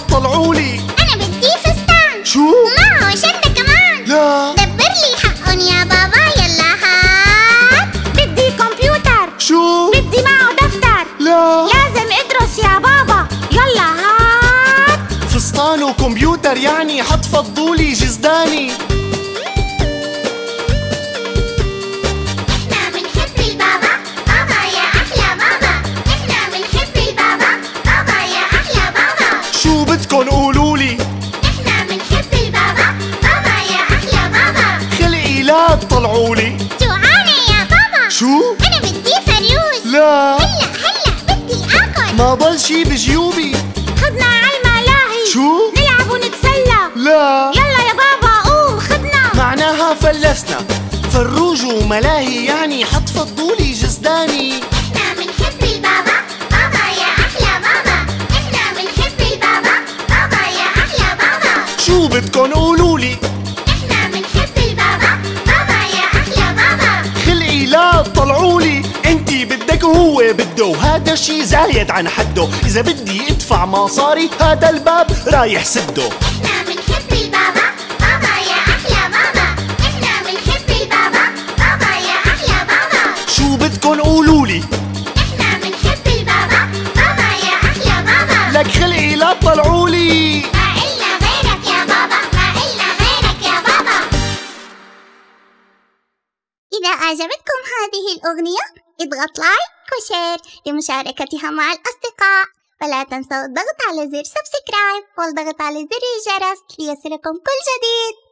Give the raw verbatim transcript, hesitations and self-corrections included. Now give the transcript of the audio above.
طلعولي. أنا بدي فستان شو؟ معه شنطة كمان. لا دبر لي حقن يا بابا يلا هات. بدي كمبيوتر. شو؟ بدي معه دفتر. لا لازم ادرس يا بابا يلا هات. فستان وكمبيوتر يعني حتفضولي جزداني. احنا بنحب البابا بابا يا أحلى بابا. احنا بنحب البابا بابا يا أحلى بابا. شو بدكن قولولي؟ احنا بنحب البابا بابا يا أحلى بابا. خلقي لا تطلعولي. جوعانة يا بابا. شو؟ أنا بدي فلوس. لا هلا هلا بدي آكل. ما ضل شي بجيوبي. خدنا عالملاهي. شو؟ نلعب ونتسلى. لا يلا يا بابا قوم خدنا. معناها فلسنا. فروج وملاهي يعني حتفضولي جزداني. احنا بنحب البابا بابا يا أحلى بابا. احنا بنحب البابا بابا يا أحلى بابا. شو بدكن قولولي؟ احنا بنحب البابا بابا يا أحلى بابا. خلقي لا تطلعولي. انتي بدك وهو بده وهذا شي زايد عن حده. اذا بدي ادفع مصاري هذا الباب رايح سده. احنا بنحب البابا بابا يا أحلى بابا. احنا بنحب البابا بابا يا أحلى بابا. شو بدكن قولولي؟ احنا بنحب البابا بابا يا أحلى بابا. لك خلقي لا تطلعولي. ما إلنا غيرك يا بابا ما إلنا غيرك يا بابا. إذا أعجبتكم هذه الأغنية اضغط لايك وشير لمشاركتها مع الأصدقاء. ولا تنسوا الضغط على زر سبسكرايب والضغط على زر الجرس ليصلكم كل جديد.